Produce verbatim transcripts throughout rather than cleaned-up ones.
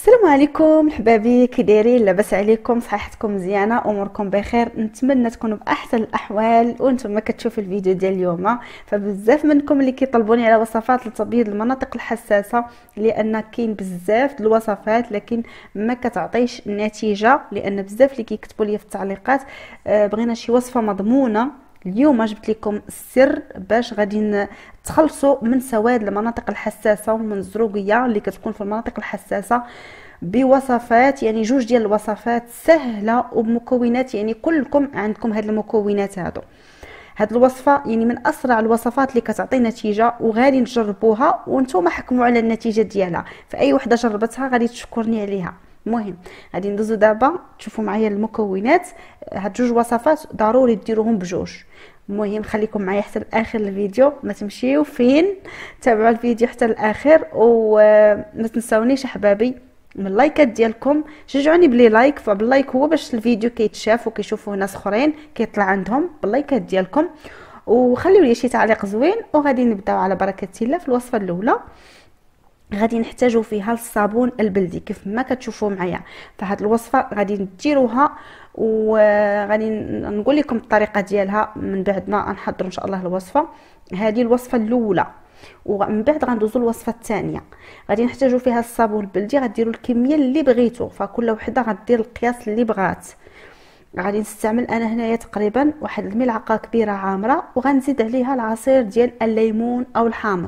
السلام عليكم حبابي، كي دايرين؟ لاباس عليكم؟ صحتكم مزيانه؟ اموركم بخير؟ نتمنى تكونوا باحسن الاحوال وانتم كتشوفوا الفيديو ديال اليوم. فبزاف منكم اللي كيطلبوني على وصفات لتبييض المناطق الحساسه، لان كاين بزاف د الوصفات لكن ما كتعطيش النتيجه، لان بزاف اللي كيكتبوا لي في التعليقات آه بغينا شي وصفه مضمونه. اليوم جبت لكم السر باش غادي تخلصوا من سواد المناطق الحساسه ومن الزروقيه اللي كتكون في المناطق الحساسه بوصفات، يعني جوج ديال الوصفات سهله وبمكونات، يعني كلكم عندكم هاد المكونات هادو. هاد الوصفه يعني من اسرع الوصفات اللي كتعطي نتيجه، وغادي نجربوها وانتم حكموا على النتيجه ديالها. فاي وحده جربتها غادي تشكرني عليها. المهم غادي ندوزو دابا تشوفوا معايا المكونات. هاد جوج وصفات ضروري ديروهم بجوج. المهم خليكم معايا حتى لاخر الفيديو، ما تمشيو فين، تابعوا الفيديو حتى الاخر وما تنساونيش احبابي من اللايكات ديالكم. شجعوني بلي لايك، فباللايك هو باش الفيديو كيتشاف وكيشوفوه ناس اخرين، كيطلع عندهم باللايكات ديالكم. وخليو لي شي تعليق زوين، وغادي نبداو على بركه الله في الوصفه الاولى. غادي نحتاجو فيها الصابون البلدي كيف ما كتشوفوا معايا. فهاد الوصفه غادي نديروها وغادي نقول لكم الطريقه ديالها من بعد ما نحضر ان شاء الله الوصفه. هذه الوصفه الاولى، ومن بعد غندوزو الوصفه الثانيه. غادي نحتاجو فيها الصابون البلدي، غديروا الكميه اللي بغيتو، فكل وحده غدير القياس اللي بغات. غادي نستعمل انا هنايا تقريبا واحد الملعقه كبيره عامره، وغنزيد عليها العصير ديال الليمون او الحامض.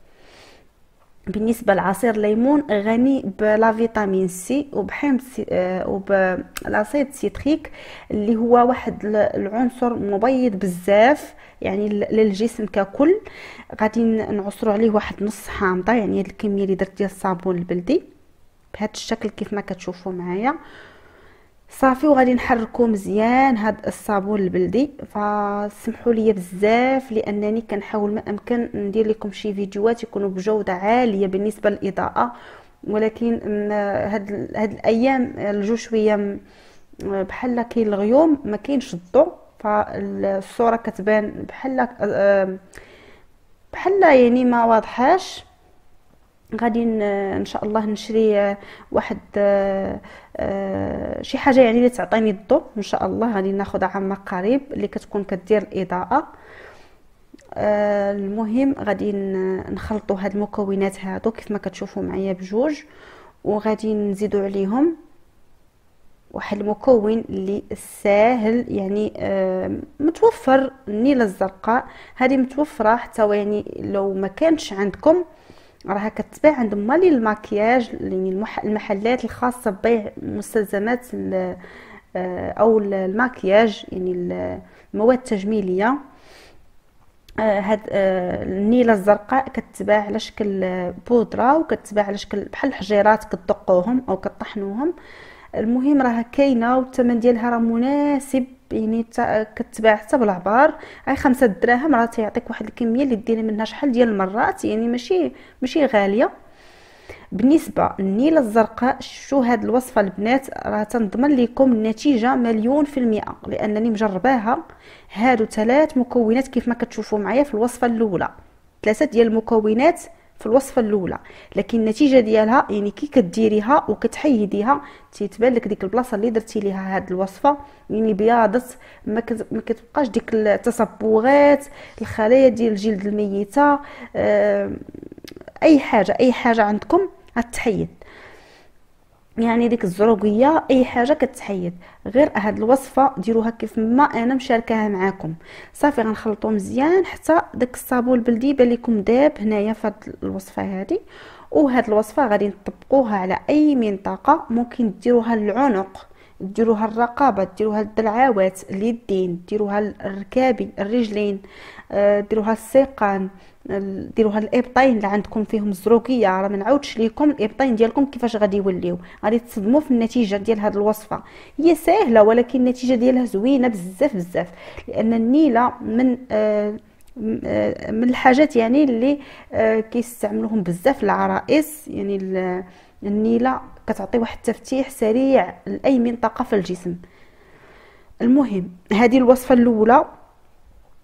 بالنسبه لعصير الليمون غني بلا فيتامين سي وبحمض سي آه وبالاسيد سيتريك اللي هو واحد العنصر مبيض بزاف يعني للجسم ككل. غادي نعصروا عليه واحد نص حامضه، يعني هاد الكميه اللي درت ديال الصابون البلدي بهذا الشكل كيف ما كتشوفوا معايا صافي. وغادي نحركو مزيان هاد الصابون البلدي. فسمحوا لي بزاف لانني كنحاول ما امكن ندير لكم شي فيديوهات يكونوا بجوده عاليه بالنسبه للاضاءه، ولكن هاد هاد الايام الجو شويه بحال كاين الغيوم، ما كاينش الضوء، فالصوره كتبان بحال بحال يعني ما واضحاش. غادي ان شاء الله نشري واحد شي حاجه يعني اللي تعطيني الضوء ان شاء الله. غادي ناخذها عما قريب اللي كتكون كدير الاضاءه. المهم غادي نخلطوا هاد المكونات هادو كيف ما كتشوفوا معايا بجوج، وغادي نزيدوا عليهم واحد المكون اللي ساهل يعني متوفر. النيله الزرقاء هذه متوفره حتى يعني لو ما كانش عندكم راها كتباع عند مالي الماكياج، يعني المحلات الخاصه ببيع مستلزمات او الماكياج، يعني المواد التجميليه. هاد النيله الزرقاء كتباع على شكل بودره، وكتباع على شكل بحال الحجيرات كتدقوهم او كطحنوهم. المهم راها كاينه والثمن ديالها راه مناسب، يعني كتباع حتى بالعبار. هاي خمسة دراهم راه تيعطيك واحد الكميه اللي ديري منها شحال ديال المرات، يعني ماشي ماشي غاليه. بالنسبه للنيله الزرقاء شو هاد الوصفه البنات راه تنضمن لكم النتيجه مليون في المئه، لانني مجرباها. هادو ثلاث مكونات كيف ما كتشوفوا معايا في الوصفه الاولى، ثلاثه ديال المكونات في الوصفه الاولى، لكن النتيجه ديالها يعني كي كديريها وكتحيديها تيتبان لك ديك البلاصه اللي درتي ليها هاد الوصفه يعني بياضت، ما كتبقاش ديك التصبغات، الخلايا ديال الجلد الميته، اي حاجه اي حاجه عندكم غتحيد، يعني ديك الزروقيه اي حاجه كتحيد. غير هاد الوصفه ديروها كيف ما انا مشاركاها معاكم. صافي غنخلطو مزيان حتى داك الصابون البلدي يبان لكم داب هنايا في هاد الوصفه هادي. وهاد الوصفه غادي نطبقوها على اي منطقه، ممكن ديروها للعنق، ديروها الرقبه، ديروها للدرعاوات، اليدين، ديروها الركابي، الرجلين، ديروها الساقان، ديروها الابطين اللي عندكم فيهم الزروقيه. راه ما نعاودش لكم الابطين ديالكم كيفاش غادي يوليو، غادي تصدموا في النتيجه ديال هذه الوصفه. هي سهله ولكن النتيجه ديالها زوينه بزاف بزاف، لان النيله من آه من الحاجات يعني اللي آه كيستعملوهم بزاف العرائس. يعني النيله كتعطي واحد التفتيح سريع لاي منطقه في الجسم. المهم هذه الوصفه الاولى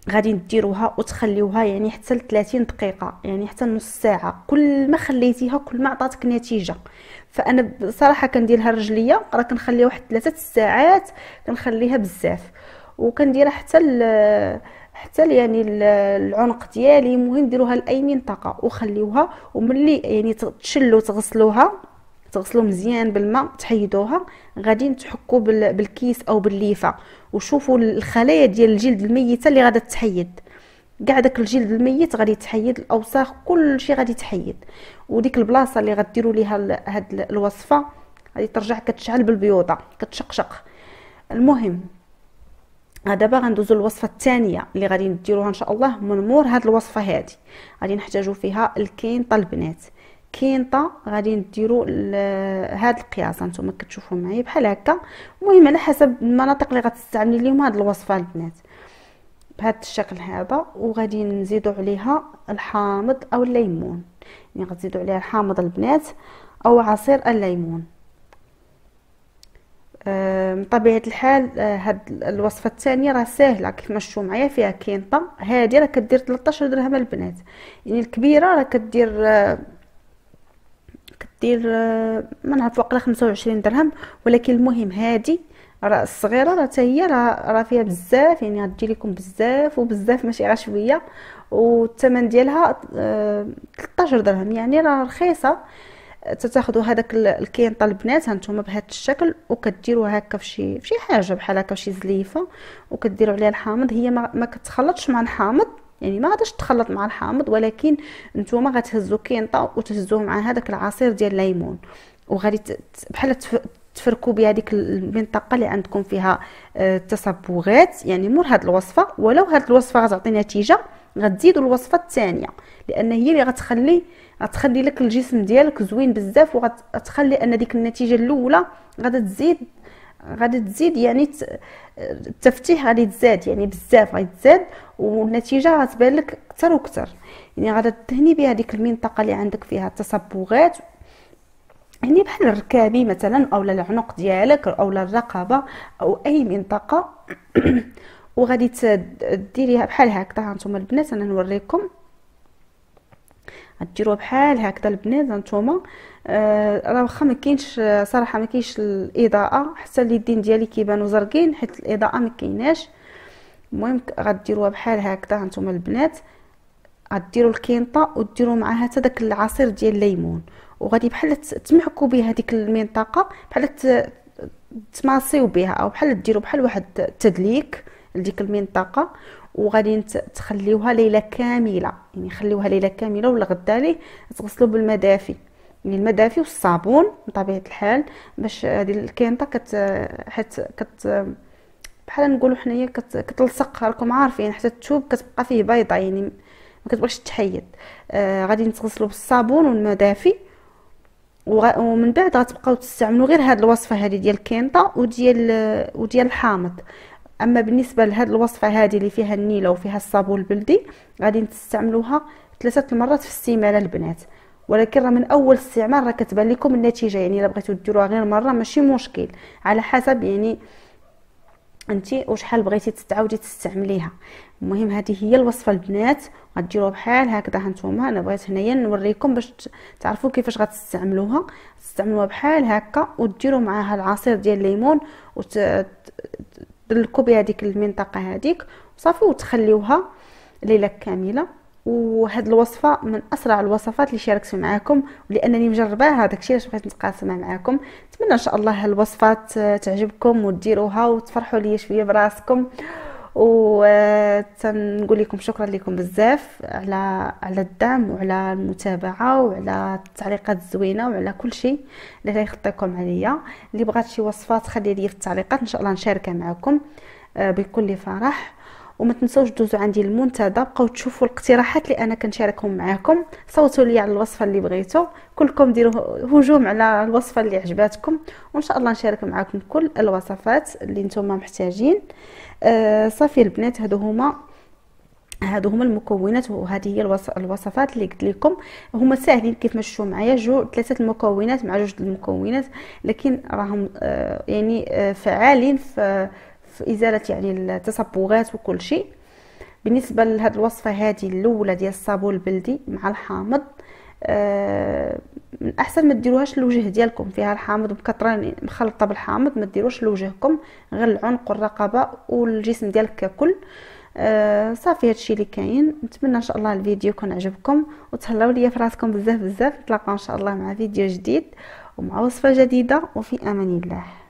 غادي نديروها وتخليوها يعني حتى ل ثلاثين دقيقه، يعني حتى نص ساعه. كل ما خليتيها كل ما عطاتك نتيجه. فانا بصراحه كنديرها الرجليه راه كنخليها واحد ثلاثة ساعات، كنخليها بزاف، وكنديرها حتى ل حتى ل- يعني ل- العنق ديالي. المهم ديروها لاي منطقه وخليوها، وملي يعني تشلوا تغسلوها، تغسلوا مزيان بالماء، تحيدوها. غادي تحكوا بال- بالكيس او بالليفه، وشوفوا الخلايا ديال الجلد الميته اللي غادا تحيد. كاع داك الجلد الميت غادي يتحيد، الاوساخ كل شيء غادي يتحيد. وديك البلاصه اللي غديروا ليها ال- هاد ال- الوصفه غادي ترجع كتشعل بالبيوضه، كتشقشق. المهم دابا غندوزو للوصفه الثانيه اللي غادي نديروها ان شاء الله من مور هاد الوصفه هادي. غادي نحتاجو فيها الكينطه البنات. كينطه غادي نديرو ل- هاد القياس هانتوما كتشوفوا معايا بحال هكا. المهم على حسب المناطق اللي غتستعملي ليهم هاد الوصفه البنات، بهذا الشكل هذا. وغادي نزيدو عليها الحامض او الليمون، يعني غتزيدو عليها الحامض البنات او عصير الليمون. آه، بطبيعه الحال آه، هاد الوصفه الثانيه راه ساهله كيف ما شفتوا معايا، فيها كينطه. هذه راه كدير ثلاثة عشر درهم البنات، يعني الكبيره راه كدير آه، كدير آه، ما نعرف واقيلا خمسة وعشرين درهم. ولكن المهم هذه راه الصغيره راه حتى هي راه راه فيها بزاف، يعني غتجي لكم بزاف وبزاف ماشي غير شويه. والثمن ديالها آه، ثلاثة عشر درهم، يعني راه رخيصه. تتاخذوا هذاك ال- الكينطه البنات هانتوما بهذا الشكل، وكديروها هكا في شي في شي حاجه بحال هكا في شي زليفه، وكديروا عليها الحامض. هي ما, ما كتخلطش مع الحامض، يعني ما غاديش تخلط مع الحامض، ولكن نتوما غتهزوا كينطه وتهزوه مع هذاك العصير ديال الليمون، وغادي ت- ت- بحال تف- تفركوا بهذيك المنطقه اللي عندكم فيها آه، تصبغات. يعني مور هاد الوصفه، ولو هاد الوصفه غتعطي نتيجه غتزيدوا الوصفه الثانيه، لان هي اللي غتخلي غتخلي لك الجسم ديالك زوين بزاف، وغتخلي ان ديك النتيجه الاولى غادا تزيد غادي تزيد. يعني ت- التفتيح غادي تزاد يعني بزاف غادي تزاد، والنتيجه غتبان لك اكثر واكثر. يعني غادا تهني بها ديك المنطقه اللي عندك فيها التصبغات، يعني بحال الركابي مثلا او العنق ديالك او الرقبه او اي منطقه. وغادي ديريها بحال هكذا. هانتوما البنات انا نوريكم، غديروها بحال هكذا البنات هانتوما. آه راه واخا ما كاينش صراحه ما كاينش الاضاءه، حتى اليدين ديالي كيبانوا زرقين حيت الاضاءه ما كايناش. المهم غديروها بحال هكذا هانتوما البنات. غديروا الكينطه وديروا معاها حتى داك العصير ديال الليمون، وغادي بحال تمحكوا بها هذيك المنطقه، بحال تماصيو بها، او بحال ديروا بحال واحد التدليك لديك المنطقه. وغادي نت- تخليوها ليله كامله، يعني خليوها ليله كامله ولا غدالي تغسلوا بالماء دافي، يعني الماء دافي والصابون بطبيعه الحال، باش هذه الكينطه كت حيت كت بحال نقولوا حنايا كت كتلصق، راكم عارفين حتى الثوب كتبقى فيه بيضه، يعني ما كتبغيش تحيد. آه غادي نتغسلوا بالصابون والماء دافي، وغ- ومن بعد غتبقاو تستعملوا غير هاد الوصفه هذه ديال الكينطه وديال وديال الحامض. اما بالنسبه لهاد الوصفه هذه اللي فيها النيله وفيها الصابون البلدي غادي تستعملوها ثلاثه المرات في السيمانه البنات. ولكن راه من اول استعمال راه كتبان لكم النتيجه، يعني الا بغيتو ديروها غير مره ماشي مشكل، على حسب يعني انتي وشحال بغيتي تتعاودي تستعمليها. المهم هذه هي الوصفه البنات، غديروها بحال هكذا هانتوما. انا بغيت هنايا نوريكم باش ت- تعرفوا كيفاش غتستعملوها. تستعملوها بحال هكا وديروا معاها العصير ديال الليمون وتدلكوا بها ديك المنطقه هذيك وصافي، وتخليوها ليله كامله. وهاد الوصفه من اسرع الوصفات اللي شاركت معاكم، ولانني مجرباها داكشي علاش بغيت نتقاسمها معاكم. نتمنى ان شاء الله هالوصفات تعجبكم وديروها وتفرحوا لي شويه براسكم. وتنقول لكم شكرا لكم بزاف على على الدعم وعلى المتابعه وعلى التعليقات الزوينه وعلى كل شيء اللي يخطيكم عليا. اللي بغات شي وصفات خلي لي في التعليقات ان شاء الله نشاركها معكم آه، بكل فرح. وما تنسوش دوزوا عندي المنتدى، بقاو تشوفوا الاقتراحات اللي انا كنشاركهم معكم. صوتوا لي على الوصفه اللي بغيتو، كلكم ديروا هجوم على الوصفه اللي عجباتكم، وان شاء الله نشارك معكم كل الوصفات اللي نتوما محتاجين. آه صافي البنات، هادو هما هادو هما المكونات، وهذه هي الوص... الوصفات اللي قلت لكم. هما ساهلين كيف ما شفتوا معايا، جو ثلاثه المكونات مع جوج المكونات، لكن راهم آه يعني آه فعالين في في ازاله يعني التصبغات وكل شيء. بالنسبه لهاد الوصفه هذه الاولى ديال الصابون البلدي مع الحامض، آه من احسن ما ديروهاش للوجه ديالكم، فيها الحامض بكثره مخلطه بالحامض، ما ديروش لوجهكم، غير العنق والرقبه والجسم ديالك ككل. آه صافي هادشي اللي كاين. نتمنى ان شاء الله الفيديو يكون عجبكم، وتهلاو ليا في راسكم بزاف بزاف. نتلاقاو ان شاء الله مع فيديو جديد ومع وصفه جديده، وفي امان الله.